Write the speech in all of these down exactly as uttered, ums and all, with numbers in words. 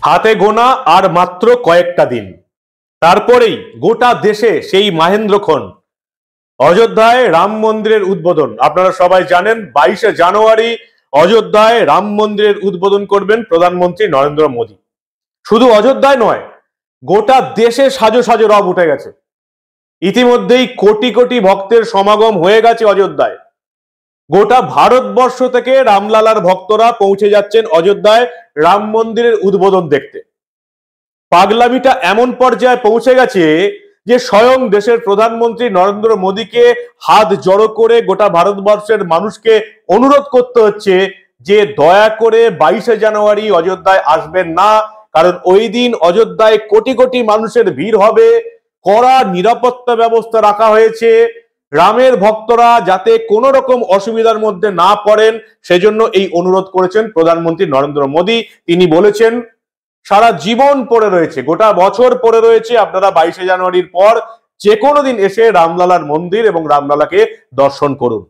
হাতে গোনা আর মাত্র কয়েকটা দিন, তারপরেই গোটা দেশে সেই মাহেন্দ্রক্ষণ অযোধ্যায় রাম মন্দিরের উদ্বোধন। আপনারা সবাই জানেন বাইশে জানুয়ারি অযোধ্যায় রাম মন্দিরের উদ্বোধন করবেন প্রধানমন্ত্রী নরেন্দ্র মোদী। শুধু অযোধ্যায় নয়, গোটা দেশে সাজো সাজো রব উঠে গেছে। ইতিমধ্যেই কোটি কোটি ভক্তের সমাগম হয়ে গেছে অযোধ্যায়। গোটা ভারতবর্ষ থেকে রামলালার ভক্তরা পৌঁছে যাচ্ছেন অযোধ্যায় রাম মন্দিরের উদ্বোধন দেখতে। পাগলামিটা এমন পর্যায়ে পৌঁছে গেছে যে স্বয়ং দেশের প্রধানমন্ত্রী নরেন্দ্র মোদীকে হাত জড়ো করে গোটা ভারতবর্ষের মানুষকে অনুরোধ করতে হচ্ছে যে দয়া করে বাইশে জানুয়ারি অযোধ্যায় আসবেন না, কারণ ওই দিন অযোধ্যায় কোটি কোটি মানুষের ভিড় হবে। কড়া নিরাপত্তা ব্যবস্থা রাখা হয়েছে। রামের ভক্তরা যাতে কোনো রকম অসুবিধার মধ্যে না পড়েন সেজন্য এই অনুরোধ করেছেন প্রধানমন্ত্রী নরেন্দ্র মোদী। তিনি বলেছেন সারা জীবন পড়ে রয়েছে, গোটা বছর পড়ে রয়েছে, আপনারা বাইশে জানুয়ারির পর যে কোনো দিন এসে রামলালার মন্দির এবং রামলালাকে দর্শন করুন।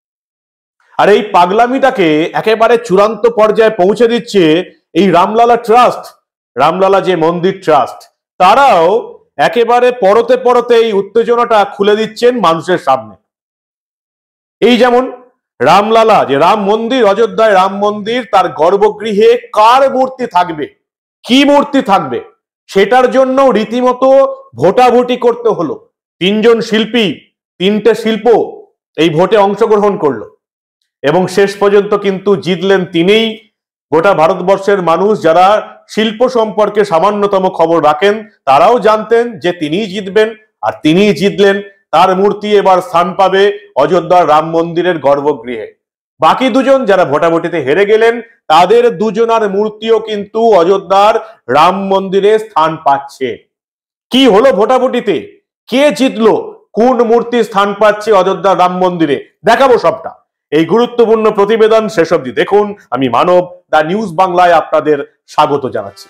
আর এই পাগলামিটাকে একেবারে চূড়ান্ত পর্যায়ে পৌঁছে দিচ্ছে এই রামলালা ট্রাস্ট, রামলালা যে মন্দির ট্রাস্ট, তারাও একেবারে পরতে পরতে এই উত্তেজনাটা খুলে দিচ্ছেন মানুষের সামনে। এই যেমন রামলালা যে রাম মন্দির, অযোধ্যায় রাম মন্দির, তার গর্ভগৃহে কার মূর্তি থাকবে, কি মূর্তি থাকবে, সেটার জন্য রীতিমতো ভোটাভুটি করতে হলো। তিনজন শিল্পী, তিনটে শিল্প এই ভোটে অংশগ্রহণ করলো এবং শেষ পর্যন্ত কিন্তু জিতলেন তিনিই। গোটা ভারতবর্ষের মানুষ যারা শিল্প সম্পর্কে সামান্যতম খবর রাখেন তারাও জানতেন যে তিনিই জিতবেন, আর তিনিই জিতলেন। তার মূর্তি এবার স্থান পাবে অযোধ্যার রাম মন্দিরের গর্ভগৃহে। বাকি দুজন যারা ভোটাভুটিতে হেরে গেলেন তাদের দুজনার মূর্তিও কিন্তু অযোধ্যার রাম মন্দিরে স্থান পাচ্ছে। কি হলো ভোটাভুটিতে, কে জিতলো, কোন মূর্তি স্থান পাচ্ছে অযোধ্যার রাম মন্দিরে, দেখাবো সবটা। এই গুরুত্বপূর্ণ প্রতিবেদন শেষ অবধি দেখুন। আমি মানব, দা নিউজ বাংলায় আপনাদের স্বাগত জানাচ্ছি।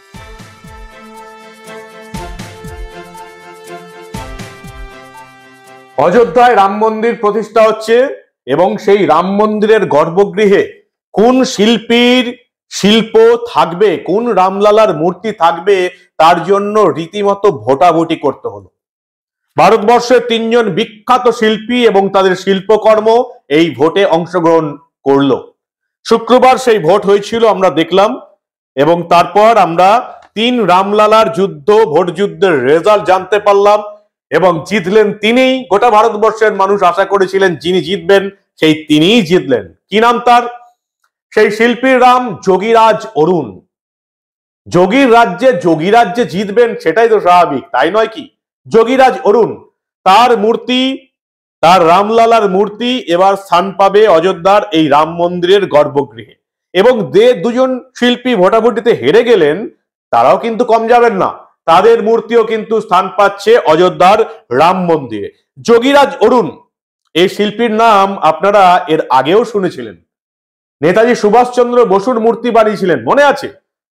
অযোধ্যায় রাম মন্দির প্রতিষ্ঠা হচ্ছে এবং সেই রাম মন্দিরের গর্ভগৃহে কোন শিল্পীর শিল্প থাকবে, কোন রামলালার মূর্তি থাকবে, তার জন্য রীতিমতো ভোটাভুটি করতে হলো। ভারতবর্ষের তিনজন বিখ্যাত শিল্পী এবং তাদের শিল্পকর্ম এই ভোটে অংশগ্রহণ করলো। শুক্রবার সেই ভোট হয়েছিল, আমরা দেখলাম, এবং তারপর আমরা তিন রামলালার যুদ্ধ, ভোট যুদ্ধের রেজাল্ট জানতে পারলাম এবং জিতলেন তিনিই। গোটা ভারতবর্ষের মানুষ আশা করেছিলেন যিনি জিতবেন সেই তিনিই জিতলেন। কি নাম তার? সেই শিল্পীর নাম যোগীরাজ অরুণ। যোগীর রাজ্যে যোগীরাজ যে জিতবেন সেটাই তো স্বাভাবিক, তাই নয় কি? যোগীরাজ অরুণ, তার মূর্তি, তার রামলালার মূর্তি এবার স্থান পাবে অযোধ্যার এই রাম মন্দিরের গর্ভগৃহে। এবং যে দুজন শিল্পী ভোটাভুটিতে হেরে গেলেন তারাও কিন্তু কম যাবেন না, তাদের মূর্তিও কিন্তু স্থান পাচ্ছে অযোধ্যার রাম মন্দিরে। যোগীরাজ অরুণ এই শিল্পীর নাম আপনারা এর আগেও শুনেছিলেন। নেতাজি সুভাষচন্দ্র বসুর মূর্তি বানিয়েছিলেন, মনে আছে?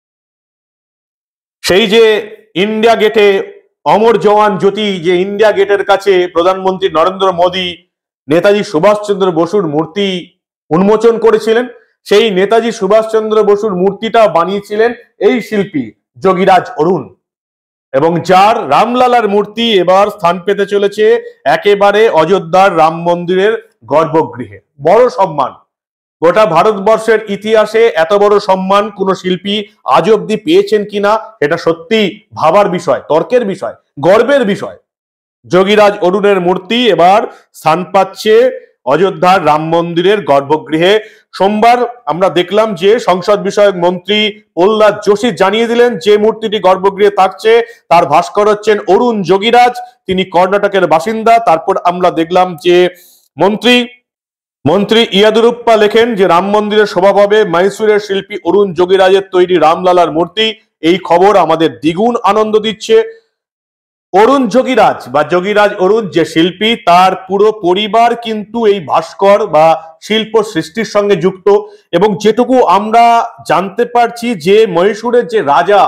সেই যে ইন্ডিয়া গেটে অমর জওয়ান জ্যোতি, যে ইন্ডিয়া গেটের কাছে প্রধানমন্ত্রী নরেন্দ্র মোদী নেতাজি সুভাষচন্দ্র বসুর মূর্তি উন্মোচন করেছিলেন, সেই নেতাজি সুভাষচন্দ্র বসুর মূর্তিটা বানিয়েছিলেন এই শিল্পী যোগীরাজ অরুণ, এবং যার রামলালার মূর্তি এবার স্থান পেতে চলেছে একেবারে অযোধ্যার রাম মন্দিরের গর্ভগৃহে। বড় সম্মান, গোটা ভারতবর্ষের ইতিহাসে এত বড় সম্মান কোন শিল্পী আজ অব্দি পেয়েছেন কিনা এটা সত্যি ভাবার বিষয়, তর্কের বিষয়, গর্বের বিষয়। যোগীরাজ অরুণের মূর্তি এবার স্থান পাচ্ছে অযোধ্যার রাম মন্দিরের গর্ভগৃহে। সোমবার আমরা দেখলাম যে সংসদ বিষয়ক মন্ত্রী প্রহ্লাদ যোশী জানিয়ে দিলেন যে মূর্তিটি গর্ভগৃহে থাকছে তার ভাস্কর হচ্ছেন অরুণ যোগীরাজ, তিনি কর্ণাটকের বাসিন্দা। তারপর আমরা দেখলাম যে মন্ত্রী মন্ত্রী ইয়াদুরপ্পা লেখেন যে রাম মন্দিরের শোভা পাবে মহীশূরের শিল্পী অরুণ যোগীরাজের তৈরি রামলালার মূর্তি। এই খবর আমাদের দ্বিগুণ আনন্দ দিচ্ছে। অরুণ যোগীরাজ বা যোগীরাজ অরুণ যে শিল্পী, তার পুরো পরিবার কিন্তু এই ভাস্কর বা শিল্প সৃষ্টির সঙ্গে যুক্ত। এবং যেটুকু আমরা জানতে পারছি যে মহীশূরের যে রাজা,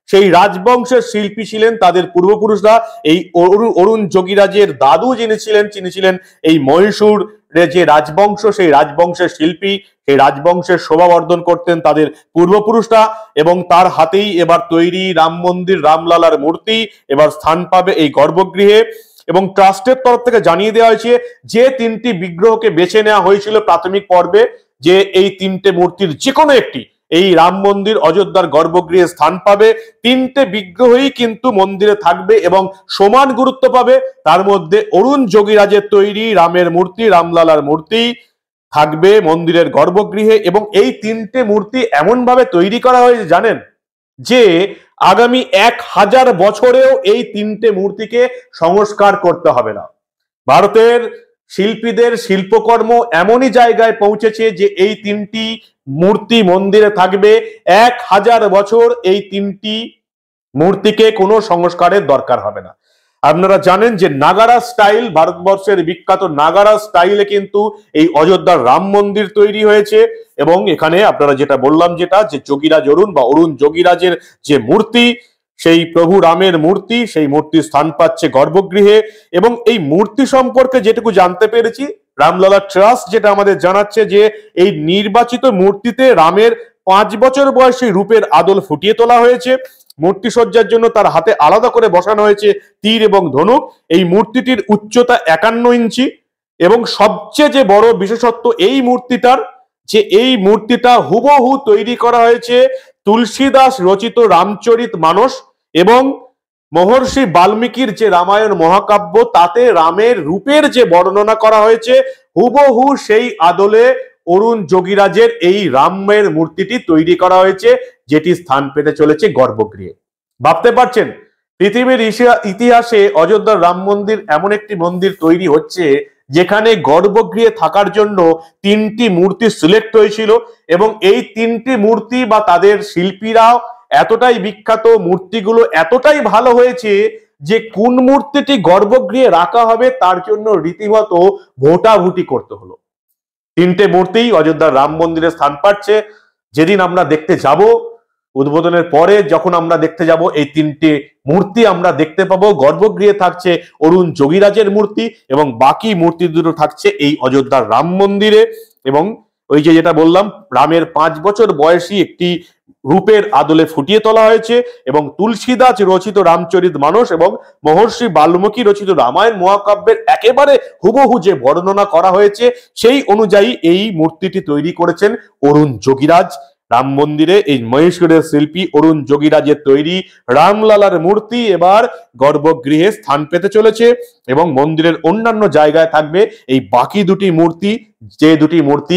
সেই রাজবংশের শিল্পী ছিলেন তাদের পূর্বপুরুষরা। এই অরুণ যোগীরাজের দাদু যিনি ছিলেন তিনি ছিলেন এই মহীশূর যে রাজবংশ, সেই রাজবংশের শিল্পী, সেই রাজবংশের শোভাবর্ধন করতেন তাদের পূর্বপুরুষরা। এবং তার হাতেই এবার তৈরি রাম মন্দির, রামলালার মূর্তি এবার স্থান পাবে এই গর্ভগৃহে। এবং ট্রাস্টের তরফ থেকে জানিয়ে দেওয়া হয়েছে যে তিনটি বিগ্রহকে বেছে নেওয়া হয়েছিল প্রাথমিক পর্বে, যে এই তিনটে মূর্তির যে কোনো একটি এই রাম মন্দির অযোধ্যার গর্ভগৃহে স্থান পাবে। তিনটে বিগ্রহই কিন্তু মন্দিরে থাকবে এবং সমান গুরুত্ব পাবে। তার মধ্যে অরুণ যোগীরাজের তৈরি রামের মূর্তি, রামলালার মূর্তি থাকবে মন্দিরের গর্ভগৃহে। এবং এই তিনটে মূর্তি এমন ভাবে তৈরি করা হয়েছে জানেন, যে আগামী এক হাজার বছরেও এই তিনটে মূর্তিকে সংস্কার করতে হবে না। ভারতের শিল্পীদের শিল্পকর্ম এমনই জায়গায় পৌঁছেছে যে এই তিনটি মূর্তি মন্দিরে থাকবে এক হাজার বছর। এই তিনটি মূর্তিকে কোনো সংস্কারের দরকার হবে না। আপনারা জানেন যে নাগারা স্টাইল, ভারতবর্ষের বিখ্যাত নাগারা স্টাইলে কিন্তু এই অযোধ্যার রাম মন্দির তৈরি হয়েছে। এবং এখানে আপনারা যেটা বললাম, যেটা যে যোগীরাজ অরুণ বা অরুণ যোগীরাজের যে মূর্তি, সেই প্রভু রামের মূর্তি, সেই মূর্তি স্থান পাচ্ছে গর্ভগৃহে। এবং এই মূর্তি সম্পর্কে যেটুকু জানতে পেরেছি, রামলালা ট্রাস্ট যেটা আমাদের জানাচ্ছে যে এই নির্বাচিত মূর্তিতে রামের পাঁচ বছর বয়সী রূপের আদল ফুটিয়ে তোলা হয়েছে। মূর্তি সজ্জার জন্য তার হাতে আলাদা করে বসানো হয়েছে তীর এবং ধনুক। এই মূর্তিটির উচ্চতা একান্ন ইঞ্চি। এবং সবচেয়ে যে বড় বিশেষত্ব এই মূর্তিটার, যে এই মূর্তিটা হুবহু তৈরি করা হয়েছে তুলসীদাস রচিত রামচরিত মানস এবং মহর্ষি বাল্মীকির যে রামায়ণ মহাকাব্য, তাতে রামের রূপের যে বর্ণনা করা হয়েছে হুবহু সেই আদলে অরুণ যোগীরাজের এই রামের মূর্তিটি তৈরি করা হয়েছে, যেটি স্থান পেতে চলেছে গর্ভগৃহে। ভাবতে পারছেন পৃথিবীর ইতিহাসে অযোধ্যার রাম মন্দির এমন একটি মন্দির তৈরি হচ্ছে যেখানে গর্ভগৃহে থাকার জন্য তিনটি মূর্তি সিলেক্ট হয়েছিল। এবং এই তিনটি মূর্তি বা তাদের শিল্পীরাও এতটাই বিখ্যাত, মূর্তিগুলো এতটাই ভালো হয়েছে যে কোন মূর্তিটি গর্ভগৃহে রাখা হবে তার জন্য রীতিমতো ভোটাভুটি করতে হলো। তিনটে মূর্তি অযোধ্যার রাম মন্দিরে স্থান পাচ্ছে। যেদিন আমরা দেখতে যাব, উদ্বোধনের পরে যখন আমরা দেখতে যাব, এই তিনটে মূর্তি আমরা দেখতে পাবো গর্ভগৃহে থাকছে অরুণ যোগীরাজের মূর্তি এবং বাকি মূর্তি দুটো থাকছে এই অযোধ্যার রাম মন্দিরে। এবং ওই যে যেটা বললাম, রামের পাঁচ বছর বয়সী একটি রূপের আদলে ফুটিয়ে তোলা হয়েছে এবং তুলসীদাস রচিত রামচরিত মানস এবং মহর্ষি বাল্মীকি রচিত রামায়ণ মহাকাব্যের একেবারে হুবহু যে বর্ণনা করা হয়েছে সেই অনুযায়ী এই মূর্তিটি তৈরি করেছেন অরুণ যোগীরাজ। রাম মন্দিরে এই মহীশূরের শিল্পী অরুণ যোগীরাজের তৈরি রামলালার মূর্তি এবার গর্ভগৃহে স্থান পেতে চলেছে এবং মন্দিরের অন্যান্য জায়গায় থাকবে এই বাকি দুটি মূর্তি, যে দুটি মূর্তি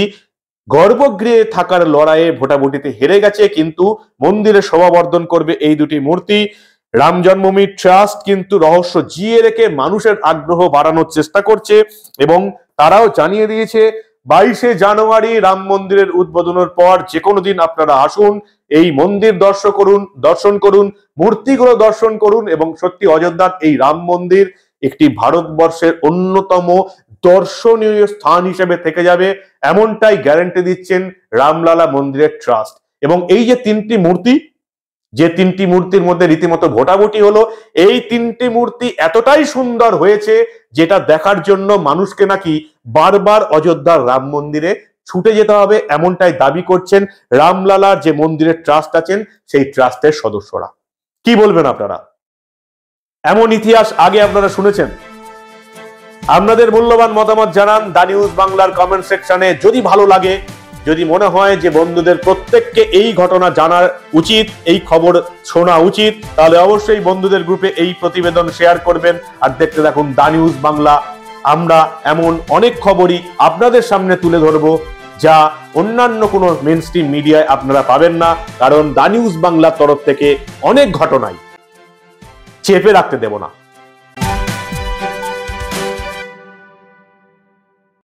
গর্ভগৃহে থাকার লড়াইয়ে ভোটাভুটিতে হেরে গেছে, কিন্তু মন্দিরে শোভাবর্ধন করবে এই দুটি মূর্তি। রাম জন্মভূমি ট্রাস্ট কিন্তু রহস্য জিয়ে রেখে মানুষের আগ্রহ বাড়ানোর চেষ্টা করছে এবং তারাও জানিয়ে দিয়েছে বাইশে জানুয়ারি রাম মন্দিরের উদ্বোধনের পর যে কোনো দিন আপনারা আসুন, এই মন্দির দর্শন করুন দর্শন করুন মূর্তিগুলো দর্শন করুন এবং সত্যি অযোধ্যার এই রাম মন্দির একটি ভারতবর্ষের অন্যতম দর্শনীয় স্থান হিসেবে থেকে যাবে, এমনটাই গ্যারান্টি দিচ্ছেন রামলালা মন্দিরের ট্রাস্ট। এবং এই যে তিনটি মূর্তি, যে তিনটি মূর্তির মধ্যে রীতিমতো ভোটাভুটি হলো, এই তিনটি মূর্তি এতটাই সুন্দর হয়েছে যেটা দেখার জন্য মানুষকে নাকি বারবার অযোধ্যার রাম মন্দিরে ছুটে যেতে হবে, এমনটাই দাবি করছেন রামলালার যে মন্দিরের ট্রাস্ট আছেন সেই ট্রাস্টের সদস্যরা। কি বলবেন আপনারা? এমন ইতিহাস আগে আপনারা শুনেছেন? আপনাদের মূল্যবান মতামত জানান দা নিউজ বাংলার কমেন্ট সেকশনে। যদি ভালো লাগে, যদি মনে হয় যে বন্ধুদের প্রত্যেককে এই ঘটনা জানার উচিত, এই খবর শোনা উচিত, তাহলে অবশ্যই বন্ধুদের গ্রুপে এই প্রতিবেদন শেয়ার করবেন আর দেখতে থাকুন দা নিউজ বাংলা। আমরা এমন অনেক খবরই আপনাদের সামনে তুলে ধরবো যা অন্যান্য কোনো মেইনস্ট্রিম মিডিয়ায় আপনারা পাবেন না, কারণ দা নিউজ বাংলার তরফ থেকে অনেক ঘটনাই চেপে রাখতে দেব না।